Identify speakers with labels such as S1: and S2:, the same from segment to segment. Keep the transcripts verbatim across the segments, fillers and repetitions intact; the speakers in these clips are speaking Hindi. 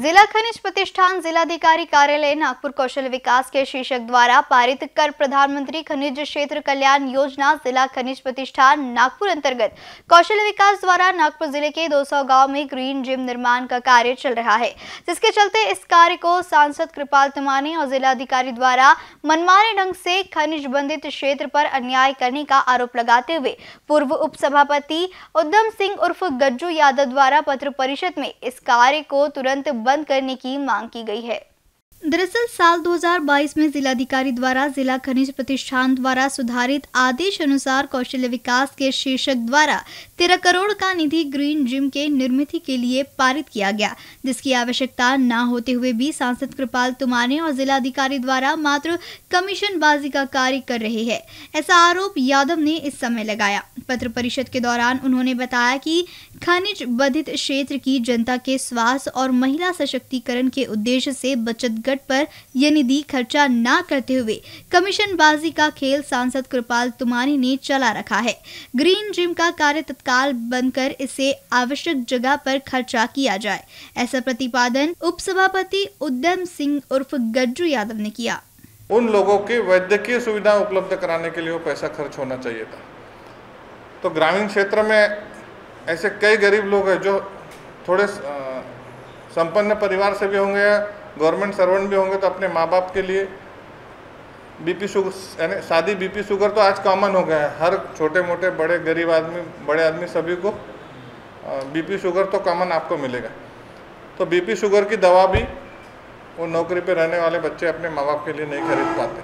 S1: जिला खनिज प्रतिष्ठान जिलाधिकारी कार्यालय नागपुर कौशल विकास के शीर्षक द्वारा पारित कर प्रधानमंत्री खनिज क्षेत्र कल्याण योजना जिला खनिज प्रतिष्ठान नागपुर अंतर्गत कौशल विकास द्वारा नागपुर जिले के दो सौ गांव में ग्रीन जिम निर्माण का कार्य चल रहा है, जिसके चलते इस कार्य को सांसद कृपाल तुमाने और जिलाधिकारी द्वारा मनमाने ढंग से खनिज बंधित क्षेत्र पर अन्याय करने का आरोप लगाते हुए पूर्व उप सभापति उद्यम सिंह उर्फ गज्जू यादव द्वारा पत्र परिषद में इस कार्य को तुरंत बंद करने की मांग की गई है। दरअसल साल दो हज़ार बाईस में जिलाधिकारी द्वारा जिला खनिज प्रतिष्ठान द्वारा सुधारित आदेश अनुसार कौशल विकास के शीर्षक द्वारा तेरह करोड़ का निधि ग्रीन जिम के निर्मित के लिए पारित किया गया, जिसकी आवश्यकता न होते हुए भी सांसद कृपाल तुमाने और जिलाधिकारी द्वारा मात्र कमीशन बाजी का कार्य कर रहे हैं, ऐसा आरोप यादव ने इस समय लगाया। पत्र परिषद के दौरान उन्होंने बताया कि खनिज बाधित क्षेत्र की जनता के स्वास्थ्य और महिला सशक्तिकरण के उद्देश्य से बचत गट पर यह निधि खर्चा न करते हुए कमीशनबाजी का खेल सांसद कृपाल तुमाने ने चला रखा है। ग्रीन जिम का कार्य तत्काल बंद कर इसे आवश्यक जगह पर खर्चा किया जाए, ऐसा प्रतिपादन उप सभापति उद्यम सिंह उर्फ गज्जू यादव ने किया।
S2: उन लोगों की वैद्यकीय सुविधा उपलब्ध कराने के लिए वो पैसा खर्च होना चाहिए था। तो ग्रामीण क्षेत्र में ऐसे कई गरीब लोग हैं जो थोड़े संपन्न परिवार से भी होंगे या गवर्नमेंट सर्वेंट भी होंगे, तो अपने माँ बाप के लिए बीपी शुगर यानी शादी बीपी शुगर तो आज कॉमन हो गया है। हर छोटे मोटे बड़े गरीब आदमी बड़े आदमी सभी को बीपी शुगर तो कॉमन आपको मिलेगा। तो बीपी शुगर की दवा भी वो नौकरी पे रहने वाले बच्चे अपने माँ बाप के लिए नहीं खरीद पाते।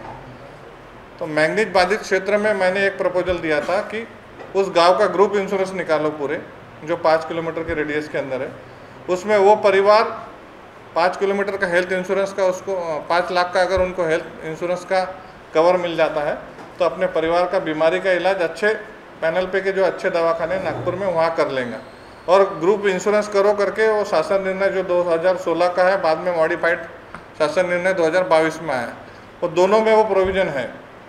S2: तो मैंगनीज बाधित क्षेत्र में मैंने एक प्रपोजल दिया था कि उस गांव का ग्रुप इंश्योरेंस निकालो पूरे, जो पाँच किलोमीटर के रेडियस के अंदर है। उसमें वो परिवार पाँच किलोमीटर का हेल्थ इंश्योरेंस का उसको पाँच लाख का अगर उनको हेल्थ इंश्योरेंस का कवर मिल जाता है तो अपने परिवार का बीमारी का इलाज अच्छे पैनल पे के जो अच्छे दवाखाने नागपुर में वहाँ कर लेंगे। और ग्रुप इंश्योरेंस करो करके वो शासन निर्णय जो दो हज़ार सोलह का है, बाद में मॉडिफाइड शासन निर्णय दो हज़ार बाईस में आया, वो दोनों में वो प्रोविज़न है,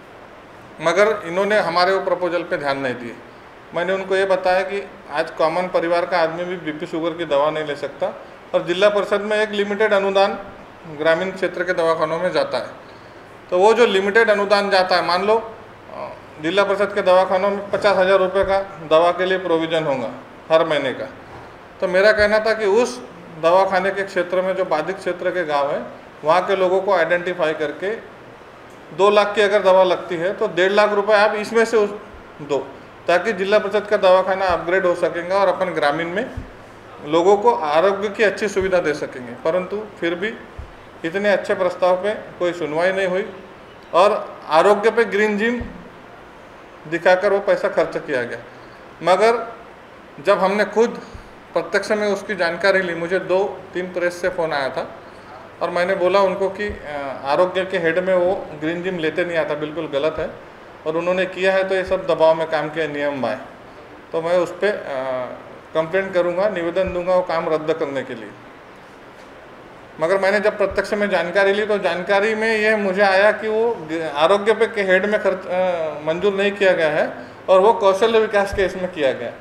S2: मगर इन्होंने हमारे वो प्रपोजल पे ध्यान नहीं दिए। मैंने उनको ये बताया कि आज कॉमन परिवार का आदमी भी बीपी शुगर की दवा नहीं ले सकता और जिला परिषद में एक लिमिटेड अनुदान ग्रामीण क्षेत्र के दवाखानों में जाता है। तो वो जो लिमिटेड अनुदान जाता है, मान लो जिला परिषद के दवाखानों में पचास हज़ार रुपये का दवा के लिए प्रोविज़न होगा हर महीने का। तो मेरा कहना था कि उस दवाखाने के क्षेत्र में जो बाधित क्षेत्र के गाँव हैं वहाँ के लोगों को आइडेंटिफाई करके दो लाख की अगर दवा लगती है तो डेढ़ लाख रुपये आप इसमें से दो, ताकि जिला परिषद का दवाखाना अपग्रेड हो सकेगा और अपन ग्रामीण में लोगों को आरोग्य की अच्छी सुविधा दे सकेंगे। परंतु फिर भी इतने अच्छे प्रस्ताव पे कोई सुनवाई नहीं हुई और आरोग्य पे ग्रीन जिम दिखाकर वो पैसा खर्च किया गया। मगर जब हमने खुद प्रत्यक्ष में उसकी जानकारी ली, मुझे दो तीन प्रेस से फ़ोन आया था और मैंने बोला उनको कि आरोग्य के हेड में वो ग्रीन जिम लेते नहीं आता, बिल्कुल गलत है और उन्होंने किया है तो ये सब दबाव में काम किया, नियम बाय। तो मैं उस पर कंप्लेंट करूंगा, निवेदन दूंगा वो काम रद्द करने के लिए। मगर मैंने जब प्रत्यक्ष में जानकारी ली तो जानकारी में ये मुझे आया कि वो आरोग्य पे के हेड में खर्च मंजूर नहीं किया गया है और वो कौशल्य विकास के इसमें किया गया।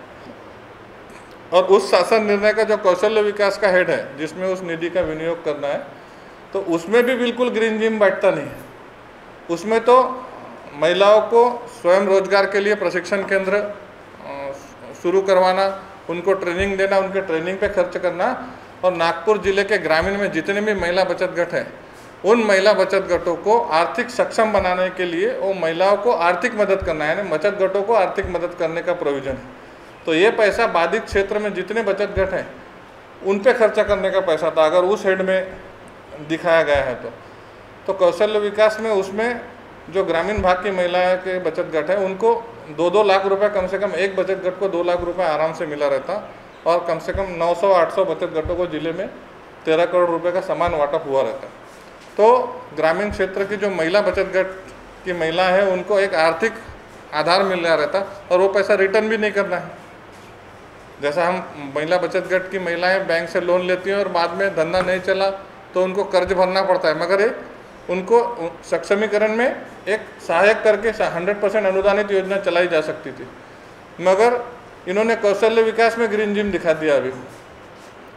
S2: और उस शासन निर्णय का जो कौशल्य विकास का हेड है जिसमें उस निधि का विनियोग करना है, तो उसमें भी बिल्कुल ग्रीन जिम बैठता नहीं है। उसमें तो महिलाओं को स्वयं रोजगार के लिए प्रशिक्षण केंद्र शुरू करवाना, उनको ट्रेनिंग देना, उनके ट्रेनिंग पे खर्च करना और नागपुर जिले के ग्रामीण में जितने भी महिला बचत गट हैं उन महिला बचत गटों को आर्थिक सक्षम बनाने के लिए वो महिलाओं को आर्थिक मदद करना है, यानी बचत गटों को आर्थिक मदद करने का प्रोविज़न है। तो ये पैसा बाधित क्षेत्र में जितने बचत गट हैं उन पे खर्चा करने का पैसा था, अगर उस हेड में दिखाया गया है तो तो कौशल्य विकास में उसमें जो ग्रामीण भाग की महिलाएं के बचत गट है उनको दो दो लाख रुपए कम से कम, एक बचत गट को दो लाख रुपए आराम से मिला रहता और कम से कम नौ सौ आठ सौ बचत गटों को जिले में तेरह करोड़ रुपए का समान वाटप हुआ रहता। तो ग्रामीण क्षेत्र की जो महिला बचत गट की महिला है उनको एक आर्थिक आधार मिल रहा रहता और वो पैसा रिटर्न भी नहीं करना है। जैसा हम महिला बचत गट की महिलाएं बैंक से लोन लेती हैं और बाद में धंधा नहीं चला तो उनको कर्ज भरना पड़ता है, मगर ये उनको सक्षमीकरण में एक सहायक करके हंड्रेड परसेंट अनुदानित योजना चलाई जा सकती थी। मगर इन्होंने कौशल्य विकास में ग्रीन जिम दिखा दिया अभी।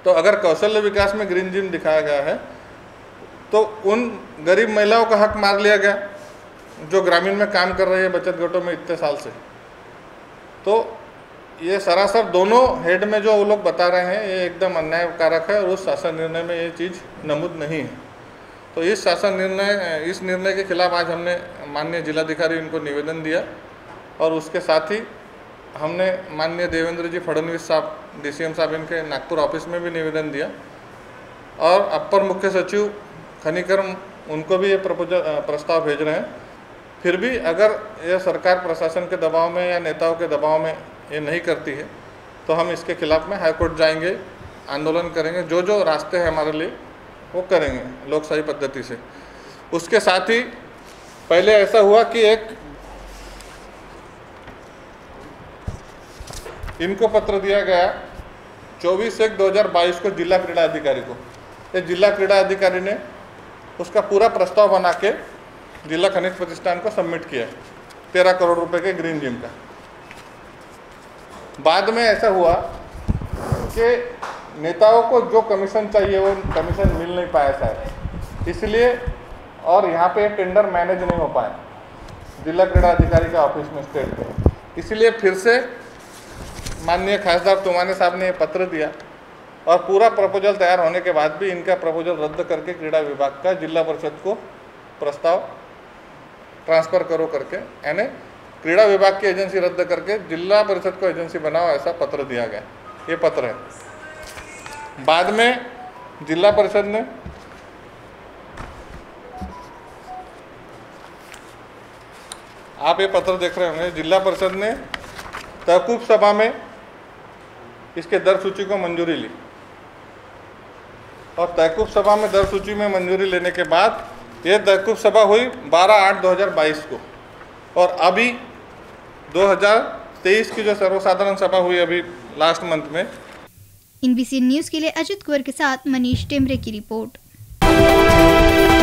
S2: तो अगर कौशल्य विकास में ग्रीन जिम दिखाया गया है तो उन गरीब महिलाओं का हक मार लिया गया जो ग्रामीण में काम कर रही है बचत गटों में इतने साल से। तो ये सरासर दोनों हेड में जो वो लोग बता रहे हैं ये एकदम अन्यायकारक है और उस शासन निर्णय में ये चीज़ नमूद नहीं है। तो इस शासन निर्णय इस निर्णय के खिलाफ आज हमने माननीय जिलाधिकारी इनको निवेदन दिया और उसके साथ ही हमने माननीय देवेंद्र जी फडणवीस साहब डीसीएम साहब इनके नागपुर ऑफिस में भी निवेदन दिया और अपर मुख्य सचिव खनिकर्म उनको भी ये प्रपोजल प्रस्ताव भेज रहे हैं। फिर भी अगर यह सरकार प्रशासन के दबाव में या नेताओं के दबाव में ये नहीं करती है तो हम इसके खिलाफ में हाईकोर्ट जाएंगे, आंदोलन करेंगे, जो जो रास्ते हैं हमारे लिए वो करेंगे लोकशाही पद्धति से। उसके साथ ही पहले ऐसा हुआ कि एक इनको पत्र दिया गया चौबीस एक दो हज़ार बाईस को जिला क्रीड़ा अधिकारी को। ये जिला क्रीड़ा अधिकारी ने उसका पूरा प्रस्ताव बना के जिला खनिज प्रतिष्ठान को सबमिट किया तेरह करोड़ रुपए के ग्रीन जिम का। बाद में ऐसा हुआ कि नेताओं को जो कमीशन चाहिए वो कमीशन मिल नहीं पाया शायद, इसलिए और यहाँ पे टेंडर मैनेज नहीं हो पाया जिला क्रीड़ा अधिकारी के ऑफिस में स्टेट पे। इसलिए फिर से माननीय खासदार तुमाने साहब ने पत्र दिया और पूरा प्रपोजल तैयार होने के बाद भी इनका प्रपोजल रद्द करके क्रीड़ा विभाग का जिला परिषद को प्रस्ताव ट्रांसफ़र करो करके, यानी क्रीड़ा विभाग की एजेंसी रद्द करके जिला परिषद को एजेंसी बनाओ, ऐसा पत्र दिया गया। ये पत्र है। बाद में जिला परिषद ने आप ये पत्र देख रहे होंगे, जिला परिषद ने तहकूब सभा में इसके दर सूची को मंजूरी ली और तहकूब सभा में दर सूची में मंजूरी लेने के बाद ये तहकूब सभा हुई बारह आठ दो हज़ार बाईस को और अभी दो हज़ार तेईस की जो सर्वसाधारण सभा हुई अभी लास्ट मंथ में।
S1: एनबीसी न्यूज़ के लिए अजित कुंवर के साथ मनीष टेमरे की रिपोर्ट।